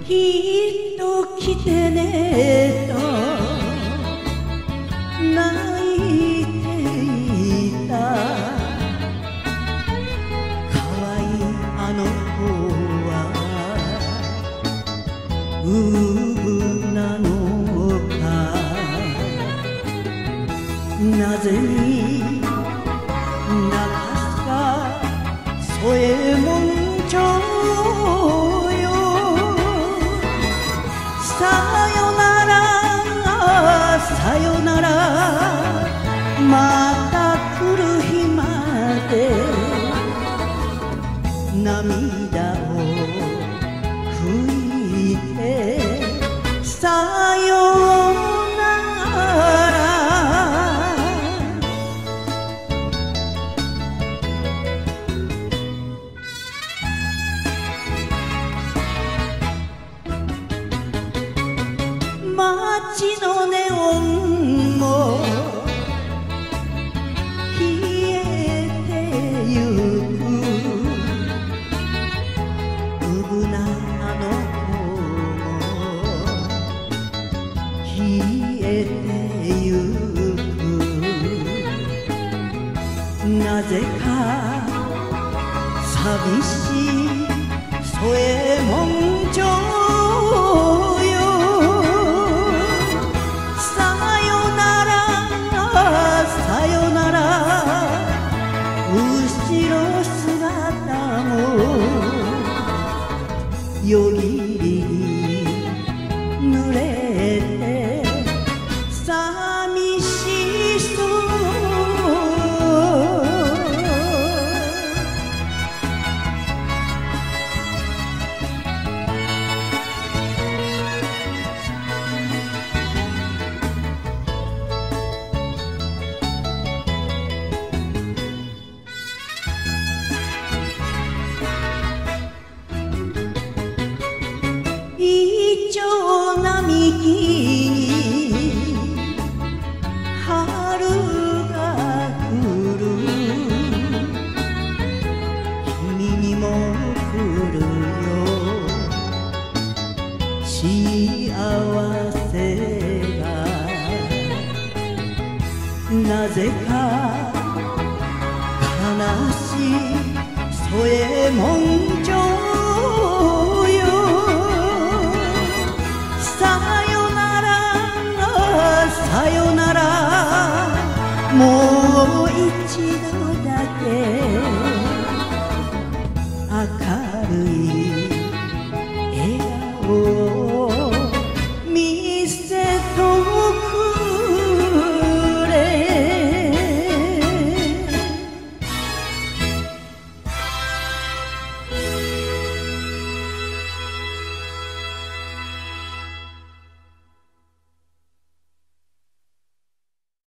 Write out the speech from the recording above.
きっと来てねと泣いていた可愛いあの子はうぶなのかなぜに泣かすか添右衛門町よさよならさよならまた来る日まで涙を拭いてさよなら街のネオンも消えてゆくうぶなあの子も消えてゆくなぜか寂しい添右衛門町夜霧に濡れて寂しそうイチョウ並木に春が来る君にも来るよ幸せがなぜか悲しい添右衛門町さよならもう一度だけ明るい